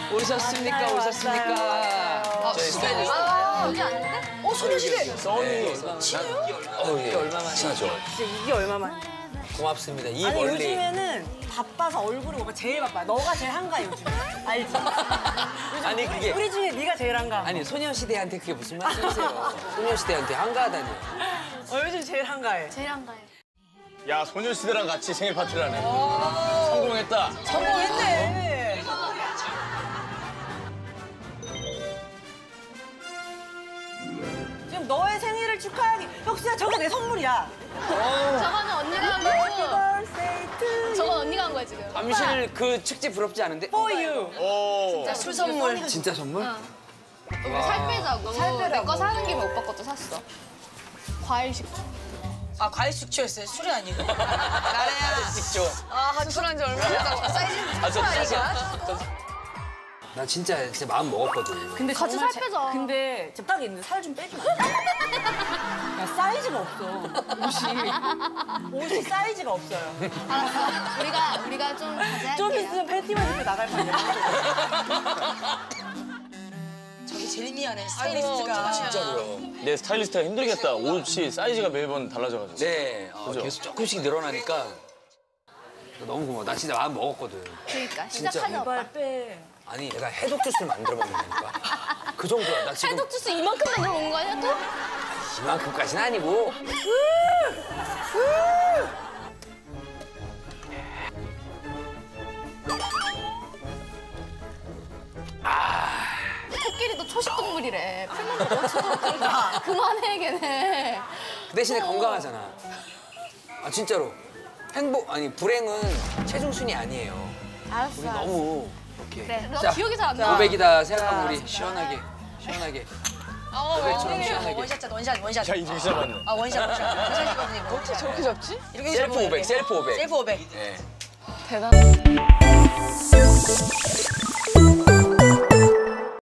오셨습니까? 오셨습니까? 저희 스타일리스트. 여기 아닌데? 소녀시대. 써니. 이게 얼마만이야? 친하죠. 진짜 이게 얼마만? 고맙습니다. 이 아니 멀리. 요즘에는 바빠서 얼굴이 오빠 제일 바빠. 너가 제일 한가 요즘. 알지? 요즘 아니, 그게- 우리 중에 네가 제일 한가. 아니 소녀시대한테 그게 무슨 말씀이세요? 소녀시대한테 한가하다니. 요즘 제일 한가해. 제일 한가해. 야, 소녀시대랑 같이 생일 파티를 하네. 성공했다. 성공했네. 지금 너의 생일을 축하하기. 혁수야 저게 내 선물이야. 저거는 언니가 한 거고. 저건 언니가 한 거야 지금. 밤실 그 축제 부럽지 않은데? For you. 오. 술 선물. 진짜 선물? 우리 살 빼자고. 내 거 사는 김에 오빠 것도 샀어. 과일 식초. 아 과일 숙취였어요. 술이 아니고. 나래야. 직조. 술한 지 얼마 됐다고. 사이즈 나 진짜 마음 먹었거든. 근데 같이 정말 살 빼자. 근데 진짜 딱 있는데 살 좀 빼줘. 야, 사이즈가 없어. 옷이 사이즈가 없어요. 알았어. 우리가 좀 자제할게요. 좀 있으면 팬티만 입고 나갈 판이야. 저기 제일 미안해 스타일리스트가. 진짜로요. 내 스타일리스트가 힘들겠다. 옷이 사이즈가 매번 달라져가지고. 네, 그죠? 계속 조금씩 늘어나니까 너무 고마워. 나 진짜 마음 먹었거든. 그러니까 진짜. 시작하자 오빠. 제발 빼. 아니, 내가 해독 주스를 만들어 먹는다니까. 그 정도야. 나 지금 해독 주스 이만큼 만들어 온 거 아니야 또? 이만큼까지는 아니고. 코끼리도 초식 동물이래. 풀만 먹어. 그러니까 그만해 걔네. 그 대신에 건강하잖아. 아, 진짜로. 아니, 불행은 체중 순위 아니에요. 알았어. 우리 너무 이렇게. 그래. 너 자, 기억이 잘 안 나. 고백이다 생각하면 우리 시원하게. 고백처럼 시원하게. 원샷 원샷 원샷. 야, 이제 시작하네. 아 원샷 원샷이거든요. 어떻게 저렇게 잡지? 이렇게 셀프 잡으면 500, 셀프 500. 셀프 500. 네. 대단해.